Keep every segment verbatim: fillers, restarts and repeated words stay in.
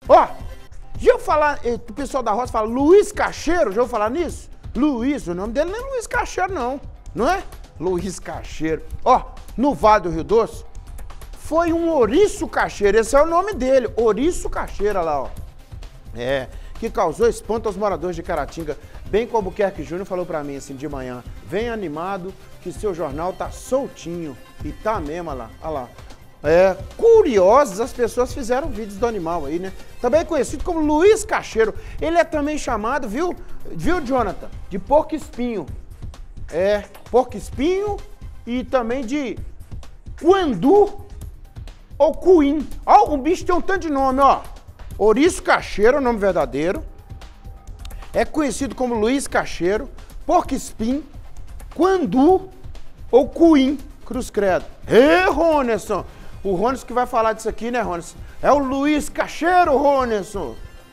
Ó, já eu falar, o pessoal da roça fala Luiz Cacheiro, já eu falar nisso? Luiz, o nome dele não é Luiz Cacheiro não, não é? Luiz Cacheiro. Ó, no Vale do Rio Doce, foi um ouriço cacheiro, esse é o nome dele, ouriço cacheiro, olha lá, ó. É, que causou espanto aos moradores de Caratinga, bem como o Buquerque Júnior falou pra mim assim de manhã, vem animado que seu jornal tá soltinho, e tá mesmo, olha lá, olha lá. É, curiosos, as pessoas fizeram vídeos do animal aí, né? Também conhecido como Luiz Cacheiro, ele é também chamado, viu, viu, Jonathan, de porco-espinho. É, porco-espinho e também de Quandu ou Cuim. Ó, o bicho tem um tanto de nome, ó. Ouriço Cacheiro, é o nome verdadeiro. É conhecido como Luiz Cacheiro, porco-espinho, Quandu ou Cuim. Cruz credo. Ê, Ronerson! O Ronerson que vai falar disso aqui, né, Ronerson? É o Luiz Cacheiro, Ronerson!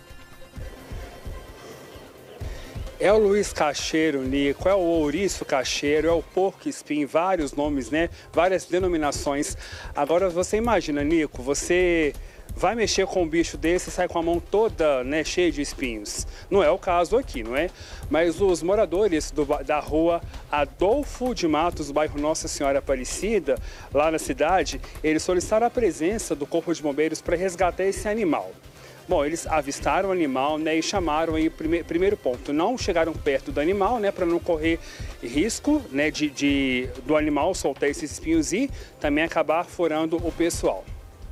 É o Luiz Cacheiro, Nico, é o ouriço cacheiro, é o porco-espinho, vários nomes, né? Várias denominações. Agora você imagina, Nico, você vai mexer com um bicho desse e sai com a mão toda, né, cheia de espinhos. Não é o caso aqui, não é? Mas os moradores do, da rua Adolfo de Matos, bairro Nossa Senhora Aparecida, lá na cidade, eles solicitaram a presença do Corpo de Bombeiros para resgatar esse animal. Bom, eles avistaram o animal, né, e chamaram aí, prime, primeiro ponto, não chegaram perto do animal, né, para não correr risco, né, de, de, do animal soltar esses espinhos e também acabar furando o pessoal.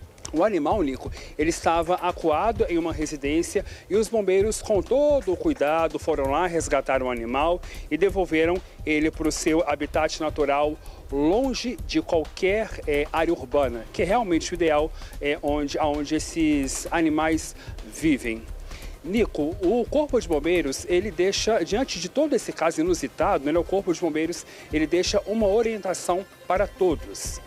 O animal, Nico, ele estava acuado em uma residência e os bombeiros, com todo o cuidado, foram lá, resgataram o animal e devolveram ele para o seu habitat natural, longe de qualquer é, área urbana, que é realmente o ideal é, onde, onde esses animais vivem. Nico, o Corpo de Bombeiros, ele deixa, diante de todo esse caso inusitado, né, o Corpo de Bombeiros, ele deixa uma orientação para todos.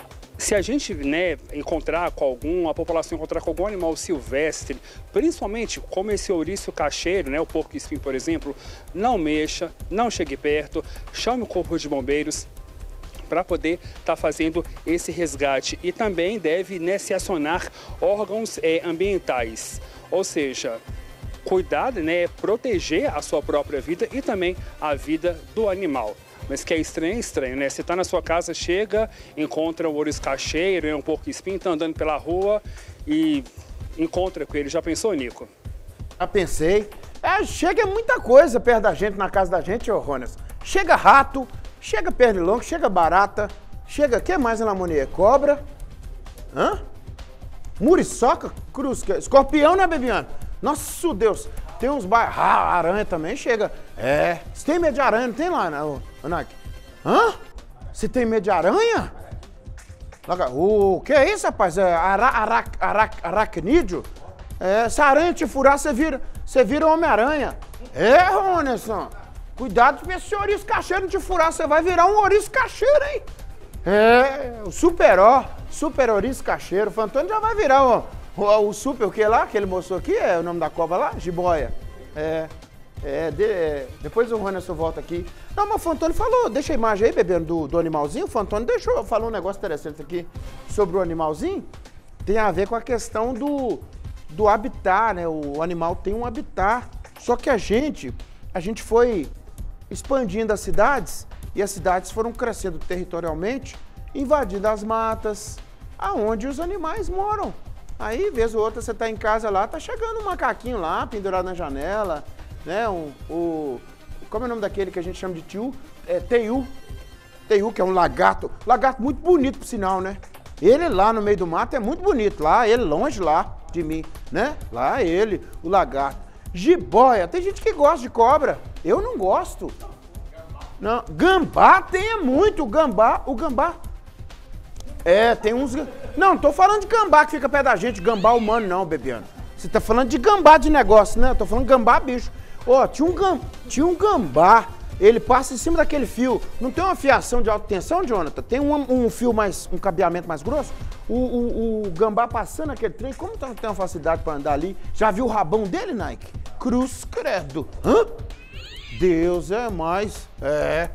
Se a gente, né, encontrar com algum, a população encontrar com algum animal silvestre, principalmente como esse ouriço cacheiro, né, o porco-espinho, por exemplo, não mexa, não chegue perto, chame o Corpo de Bombeiros para poder estar tá fazendo esse resgate. E também deve, né, se acionar órgãos é, ambientais, ou seja, cuidar, né, proteger a sua própria vida e também a vida do animal. Mas que é estranho, é estranho, né? Você tá na sua casa, chega, encontra o ouriço cacheiro, um porco-espinho, tá andando pela rua e encontra com ele. Já pensou, Nico? Já pensei. É, chega muita coisa perto da gente, na casa da gente, ô Ronas. Chega rato, chega pernilongo, chega barata, chega, o que mais, Lamonier? Cobra? Hã? Muriçoca? Cruz, escorpião, né, Bebiano? Nossa, Deus! Tem uns bairros. Ah, aranha também chega. É. Você tem medo de aranha? Não tem lá, né, Anak? Hã? Você tem medo de aranha? O que é isso, rapaz? É ara, ara, ara, aracnídeo? É, se a aranha te furar, você vira, você vira Homem-Aranha. É, Ronerson. Cuidado pra esse ouriço cacheiro não te furar, você vai virar um ouriço cacheiro, hein? É, o super-ó, super ouriço cacheiro. O Fantônio já vai virar, ó. O, o super, o que lá, que ele mostrou aqui, é o nome da cobra lá? Jiboia. É, é, de, é depois o Ronerson volta aqui. Não, mas o Fantônio falou, deixa a imagem aí, bebendo, do, do animalzinho. O Fantônio deixou, falou um negócio interessante aqui sobre o animalzinho. Tem a ver com a questão do, do habitat, né? O animal tem um habitat. Só que a gente, a gente foi expandindo as cidades e as cidades foram crescendo territorialmente, invadindo as matas, aonde os animais moram. Aí, vez ou outra, você tá em casa lá, tá chegando um macaquinho lá, pendurado na janela, né? Um, o, como é o nome daquele que a gente chama de tio? É teiu. Teiu, que é um lagarto. Lagarto muito bonito, por sinal, né? Ele lá no meio do mato é muito bonito. Lá, ele longe lá de mim, né? Lá ele, o lagarto. Jiboia. Tem gente que gosta de cobra. Eu não gosto. Não. Gambá tem muito. O gambá, o gambá. É, tem uns... Não, não tô falando de gambá que fica perto da gente, gambá humano não, Bebiano. Você tá falando de gambá de negócio, né? Eu tô falando gambá bicho. Ó, tinha um, gam... tinha um gambá, ele passa em cima daquele fio. Não tem uma fiação de alta tensão, Jonathan? Tem um, um fio mais, um cabeamento mais grosso? O, o, o gambá passando aquele trem, como não tem uma facilidade pra andar ali? Já viu o rabão dele, Nike? Cruz credo. Hã? Deus é mais. É.